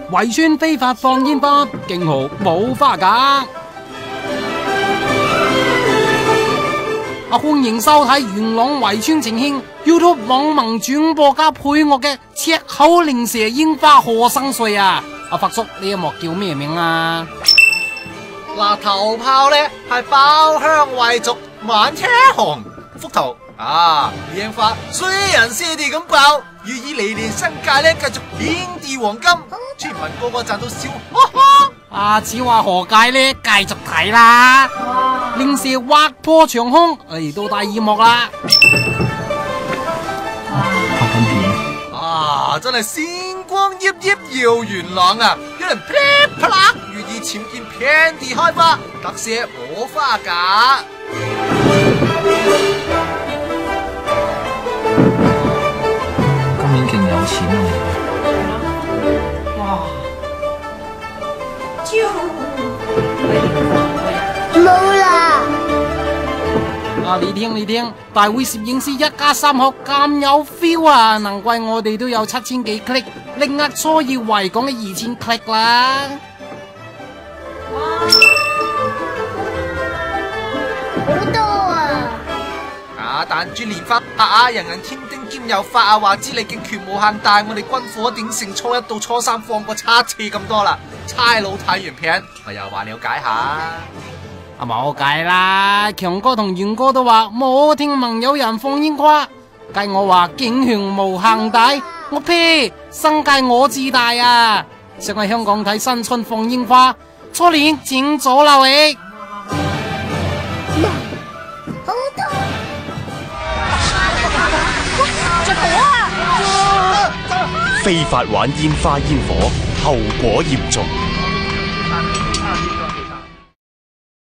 圍村非法放煙花，驚號冇花架。歡迎收睇元朗圍村呈獻 YouTube 網民轉播加配樂嘅赤口靈蛇煙花賀生歲啊！阿發叔，呢一幕叫咩名啊？ 嗱，頭炮咧係包香惠族滿車紅幅圖啊！煙花雖然射地咁爆，寓意嚟年新界咧繼續遍地黃金，村民個個賺到笑哈哈。 此話何解呢？繼續睇啦！靈蛇劃破長空，嚟到第二幕啦！ 拍緊片啊！真係星光熠熠耀元朗啊！有人噼里啪啦，寓意僭建遍地開花，特赦冇花架。 今年勁有錢啊！ 哇！ 冇啦！ 你聽，大會攝影師一家三口咁有 feel 啊！難怪我哋都有7000幾 click， 力壓初二維港嘅2000 click 啦！ 好多啊！ 彈珠蓮花啊！人人添丁兼有法啊！話知你勁權無限大，我哋軍火點成初一到初三放過7次咁多啦！差佬睇完片，我又話了解下。 冇計啦，強哥同元哥都話冇聽聞有人放煙花，計我話警權無限大，我呸！新界我自大啊！想去香港睇新春放煙花，初年請左流域。 好痛！ 着火啊！ 非法玩煙花煙火，後果嚴重。